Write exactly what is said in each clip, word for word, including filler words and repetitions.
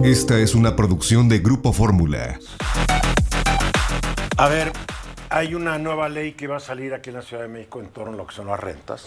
Esta es una producción de Grupo Fórmula. A ver, hay una nueva ley que va a salir aquí en la Ciudad de México en torno a lo que son las rentas.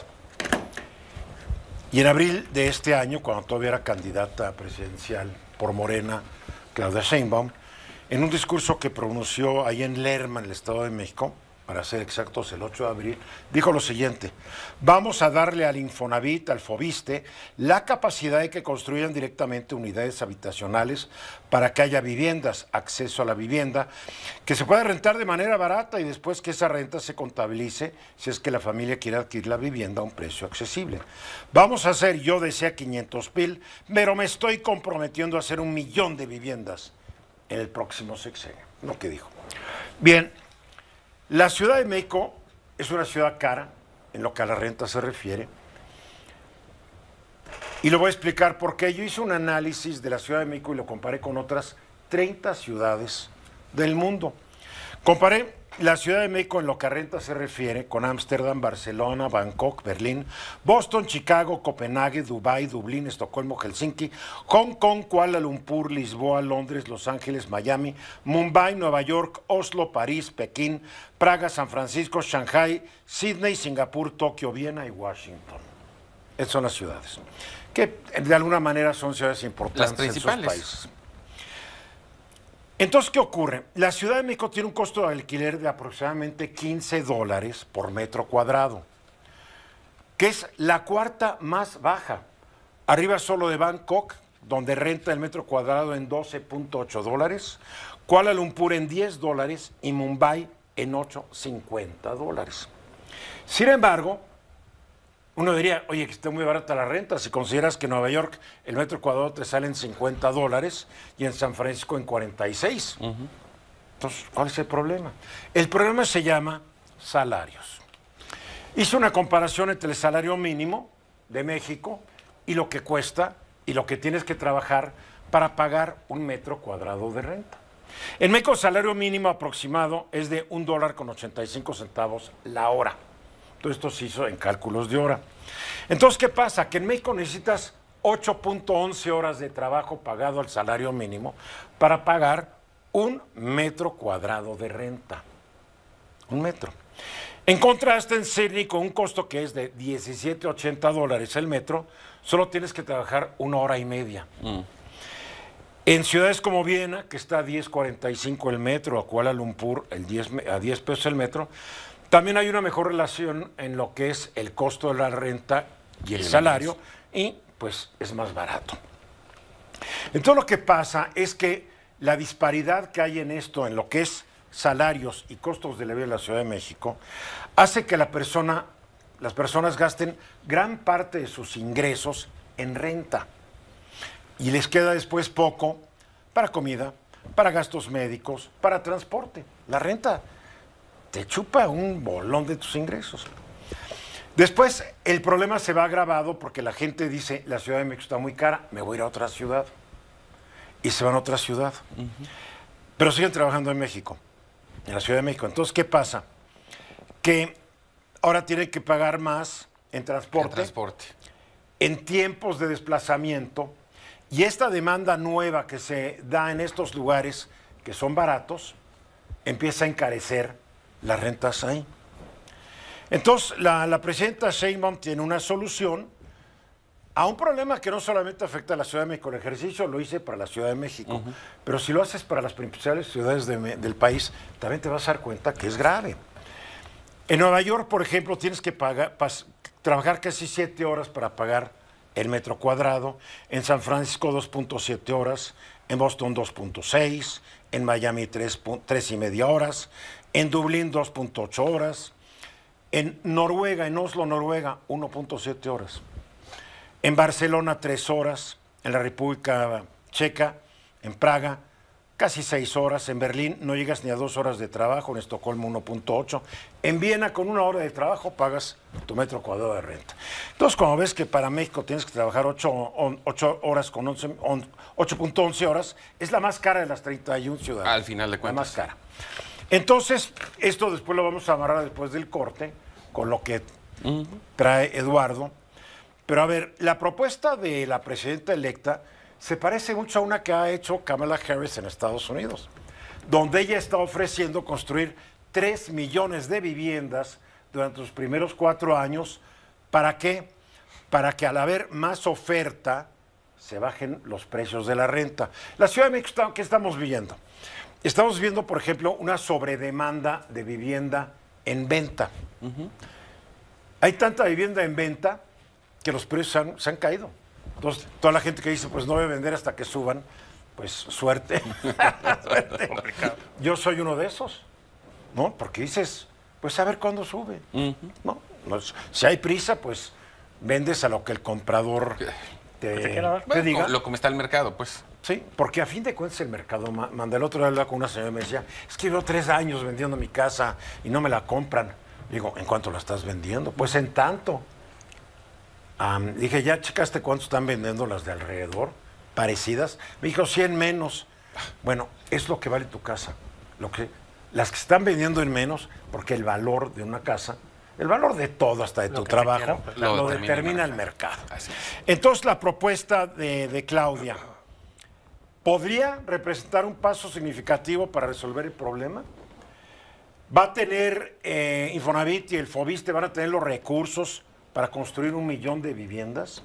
Y en abril de este año, cuando todavía era candidata presidencial por Morena, Claudia Sheinbaum, en un discurso que pronunció ahí en Lerma, en el Estado de México, para ser exactos, el ocho de abril, dijo lo siguiente: vamos a darle al Infonavit, al Fobiste, la capacidad de que construyan directamente unidades habitacionales para que haya viviendas, acceso a la vivienda, que se pueda rentar de manera barata y después que esa renta se contabilice si es que la familia quiere adquirir la vivienda a un precio accesible. Vamos a hacer, yo decía quinientos mil, pero me estoy comprometiendo a hacer un millón de viviendas en el próximo sexenio, lo que dijo. Bien. La Ciudad de México es una ciudad cara en lo que a la renta se refiere. Y lo voy a explicar porque yo hice un análisis de la Ciudad de México y lo comparé con otras treinta ciudades del mundo. Comparé la Ciudad de México en lo que a renta se refiere con Ámsterdam, Barcelona, Bangkok, Berlín, Boston, Chicago, Copenhague, Dubái, Dublín, Estocolmo, Helsinki, Hong Kong, Kuala Lumpur, Lisboa, Londres, Los Ángeles, Miami, Mumbai, Nueva York, Oslo, París, Pekín, Praga, San Francisco, Shanghai, Sydney, Singapur, Tokio, Viena y Washington. Esas son las ciudades, que de alguna manera son ciudades importantes las principales. en sus países. Entonces, ¿qué ocurre? La Ciudad de México tiene un costo de alquiler de aproximadamente quince dólares por metro cuadrado, que es la cuarta más baja. Arriba solo de Bangkok, donde renta el metro cuadrado en doce punto ocho dólares, Kuala Lumpur en diez dólares y Mumbai en ocho punto cincuenta dólares. Sin embargo, uno diría, oye, que está muy barata la renta, si consideras que en Nueva York el metro cuadrado te sale en cincuenta dólares y en San Francisco en cuarenta y seis. Uh-huh. Entonces, ¿cuál es el problema? El problema se llama salarios. Hice una comparación entre el salario mínimo de México y lo que cuesta y lo que tienes que trabajar para pagar un metro cuadrado de renta. En México el salario mínimo aproximado es de un dólar con ochenta y cinco centavos la hora. Todo esto se hizo en cálculos de hora. Entonces, ¿qué pasa? Que en México necesitas ocho punto once horas de trabajo pagado al salario mínimo para pagar un metro cuadrado de renta. Un metro. En contraste, en Sydney, con un costo que es de diecisiete ochenta dólares el metro, solo tienes que trabajar una hora y media. Mm. En ciudades como Viena, que está a diez cuarenta y cinco el metro, a Kuala Lumpur el diez, a diez pesos el metro, también hay una mejor relación en lo que es el costo de la renta y el salario, y pues es más barato. Entonces lo que pasa es que la disparidad que hay en esto, en lo que es salarios y costos de la vida en la Ciudad de México, hace que la persona, las personas gasten gran parte de sus ingresos en renta. Y les queda después poco para comida, para gastos médicos, para transporte. La renta te chupa un bolón de tus ingresos. Después, el problema se va agravado porque la gente dice, la Ciudad de México está muy cara, me voy a ir a otra ciudad. Y se van a otra ciudad. Uh-huh. Pero siguen trabajando en México, en la Ciudad de México. Entonces, ¿qué pasa? Que ahora tienen que pagar más en transporte, en transporte, en tiempos de desplazamiento, y esta demanda nueva que se da en estos lugares que son baratos, empieza a encarecer las rentas ahí. Entonces, la, la presidenta Sheinbaum tiene una solución a un problema que no solamente afecta a la Ciudad de México. El ejercicio lo hice para la Ciudad de México, uh-huh. pero si lo haces para las principales ciudades de, del país, también te vas a dar cuenta que es grave. En Nueva York, por ejemplo, tienes que pagar, pas, trabajar casi siete horas para pagar el metro cuadrado. En San Francisco, dos punto siete horas. En Boston, dos punto seis. En Miami, tres, tres y media horas. En Dublín, dos punto ocho horas. En Noruega, en Oslo, Noruega, uno punto siete horas. En Barcelona, tres horas. En la República Checa, en Praga, casi seis horas. En Berlín no llegas ni a dos horas de trabajo. En Estocolmo, uno punto ocho. En Viena, con una hora de trabajo, pagas tu metro cuadrado de renta. Entonces, como ves que para México tienes que trabajar ocho horas con ocho punto once horas, es la más cara de las treinta y una ciudades. Al final de cuentas. La más cara. Entonces, esto después lo vamos a amarrar después del corte, con lo que uh-huh. trae Eduardo. Pero a ver, la propuesta de la presidenta electa se parece mucho a una que ha hecho Kamala Harris en Estados Unidos, donde ella está ofreciendo construir tres millones de viviendas durante los primeros cuatro años. ¿Para qué? Para que al haber más oferta se bajen los precios de la renta. La Ciudad de México, ¿qué estamos viendo? Estamos viendo, por ejemplo, una sobredemanda de vivienda en venta. Uh-huh. Hay tanta vivienda en venta que los precios han, se han caído. Entonces, toda la gente que dice, pues no voy a vender hasta que suban, pues suerte. suerte. Yo soy uno de esos, ¿no? Porque dices, pues a ver cuándo sube. Uh-huh. ¿No? No, si hay prisa, pues vendes a lo que el comprador te, te, te bueno, diga. Lo como está el mercado, pues. Sí, porque a fin de cuentas el mercado manda. El otro día hablaba con una señora y me decía, es que llevo tres años vendiendo mi casa y no me la compran. Digo, ¿en cuánto la estás vendiendo? Pues en tanto. Um, dije, ¿ya checaste cuánto están vendiendo las de alrededor? Parecidas. Me dijo, cien menos. Bueno, es lo que vale tu casa. Lo que, las que están vendiendo en menos, porque el valor de una casa, el valor de todo, hasta de lo tu trabajo, quieran, pues, lo, lo determina, determina el mercado. Así es. Entonces, la propuesta de, de Claudia, ¿podría representar un paso significativo para resolver el problema? ¿Va a tener eh, Infonavit y el Fobiste, van a tener los recursos para construir un millón de viviendas?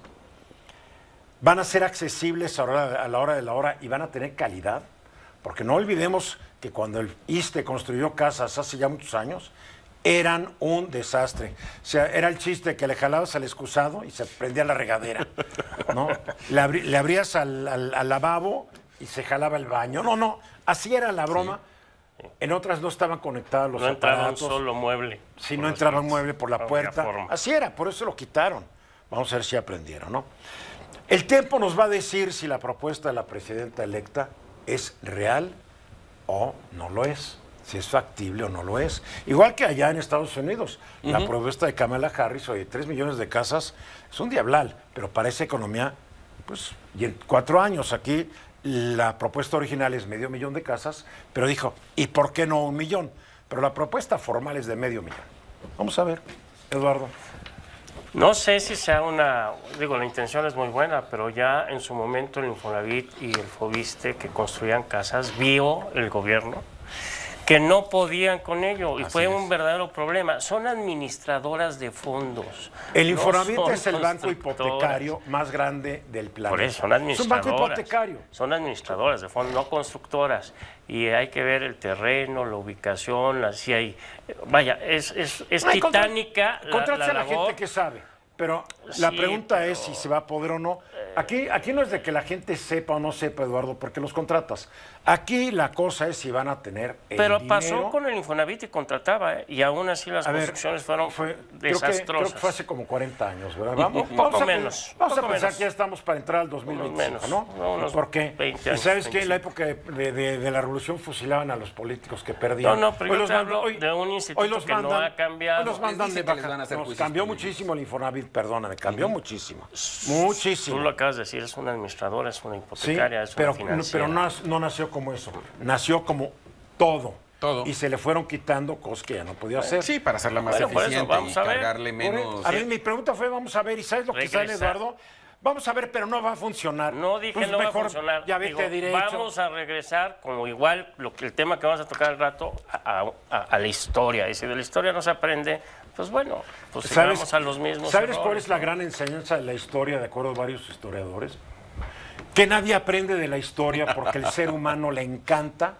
¿Van a ser accesibles a la hora, a la hora de la hora y van a tener calidad? Porque no olvidemos que cuando el ISSSTE construyó casas hace ya muchos años, eran un desastre. O sea, era el chiste que le jalabas al excusado y se prendía la regadera, ¿no? Le, abri le abrías al, al, al lavabo y se jalaba el baño. No, no, así era la broma. Sí. En otras no estaban conectados los no aparatos. No entraba un solo mueble. Sí, no entraba un mueble por la puerta. Así era, por eso lo quitaron. Vamos a ver si aprendieron, ¿no? El tiempo nos va a decir si la propuesta de la presidenta electa es real o no lo es. Si es factible o no lo es. Igual que allá en Estados Unidos. Uh-huh. La propuesta de Kamala Harris, oye, tres millones de casas, es un diablal, pero para esa economía, pues, y en cuatro años aquí, la propuesta original es medio millón de casas, pero dijo, ¿y por qué no un millón? Pero la propuesta formal es de medio millón. Vamos a ver, Eduardo. No sé si sea una, digo, la intención es muy buena, pero ya en su momento el Infonavit y el Fobiste que construían casas, vio el gobierno que no podían con ello y Así fue es. un verdadero problema. Son administradoras de fondos. El Infonavit no es el banco hipotecario más grande del planeta. Por eso, son administradoras. Es un banco hipotecario. Son administradoras de fondos, no constructoras. Y hay que ver el terreno, la ubicación, así hay... Vaya, es, es, es no, titánica contra, la, Contrate a la gente que sabe. Pero la sí, pregunta pero... es si se va a poder o no. Aquí, aquí no es de que la gente sepa o no sepa, Eduardo, porque los contratas. Aquí la cosa es si van a tener el Pero dinero. pasó con el Infonavit y contrataba, ¿eh? Y aún así las a construcciones ver, fueron fue, desastrosas. Creo que, creo que fue hace como cuarenta años, ¿verdad? Vamos, poco vamos a, menos. Vamos poco a pensar menos. que ya estamos para entrar al dos mil veinticinco, ¿no? no unos porque, veinte años, ¿y sabes qué? En la veinticinco. época de, de, de la revolución fusilaban a los políticos que perdían. No, no, pero hoy yo los te mandan, hablo hoy, de un instituto hoy los que mandan, no ha cambiado. Hoy los mandan de baja. Nos cambió muchísimo el Infonavit, perdóname, cambió uh-huh. muchísimo. Muchísimo. Tú lo acabas de decir, es una administradora, es una hipotecaria, sí, es pero, una financiera. pero no, no nació como eso, nació como todo. Todo. Y se le fueron quitando cosas que ya no podía hacer. Sí, para hacerla más bueno, eficiente vamos y a ver. cargarle menos... A ver, mi pregunta fue, vamos a ver, ¿y sabes lo Regresar. que sale, Eduardo? Vamos a ver, pero no va a funcionar. No dije pues no mejor, va a funcionar. Ya vete derecho. Vamos a regresar, como igual lo que el tema que vamos a tocar al rato, a, a, a la historia. Y si de la historia no se aprende, pues bueno, pues sigamos a los mismos ¿Sabes errores, cuál es la gran enseñanza de la historia, de acuerdo a varios historiadores? Que nadie aprende de la historia porque el ser humano le encanta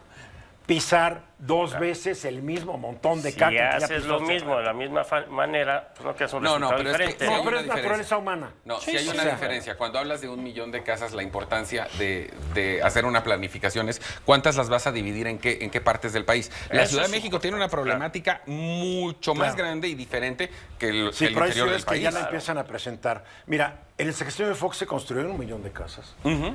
pisar dos veces el mismo montón de caca. Si que ya haces lo mismo de la misma manera, pues no quedas un no, no, resultado pero diferente. Es que, no, sí pero es diferencia. naturaleza humana. No, sí, sí hay sí, una sí. diferencia. Cuando hablas de un millón de casas, la importancia de, de hacer una planificación es cuántas las vas a dividir en qué, en qué partes del país. La Eso Ciudad de sí, México tiene una problemática claro. mucho más Claro. grande y diferente que el, Sí, que el pero hay interior del ciudades que país. ya la empiezan a presentar. Mira, en el sexenio de Fox se construyeron un millón de casas. Uh-huh.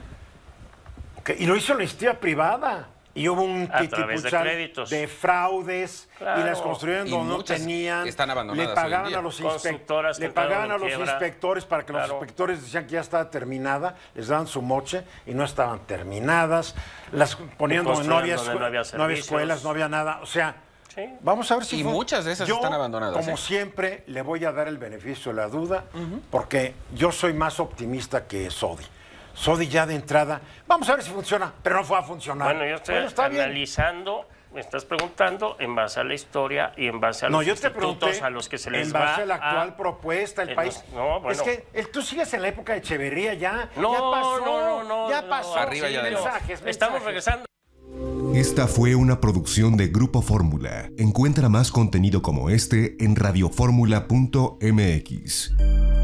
Okay, y lo hizo la iniciativa privada. Y hubo un a través de créditos, de fraudes claro. y las construyeron Y donde no muchas tenían. están abandonadas le pagaban hoy en a los, día. inspec le pagaban a los inspectores para que claro. los inspectores decían que ya estaba terminada, les daban su moche y no estaban terminadas. Las ponían donde no había, donde no, había no había escuelas, no había nada. O sea, sí. vamos a ver si y fue. muchas de esas yo, están abandonadas. Como ¿eh? siempre, le voy a dar el beneficio de la duda, uh-huh. porque yo soy más optimista que Sodi. Sodi ya de entrada, vamos a ver si funciona, pero no fue a funcionar. Bueno, yo estoy Bueno, está bien. analizando, me estás preguntando en base a la historia y en base a No, los yo te institutos pregunté a los que se les en va base a la actual a... propuesta, el en país. los- no, bueno. Es que el- tú sigues en la época de Echeverría ya. No, ya pasó, no, no, no, ya no, pasó. arriba y Sí, adelante. mensajes, Estamos mensajes. regresando. Esta fue una producción de Grupo Fórmula. Encuentra más contenido como este en radioformula punto m x.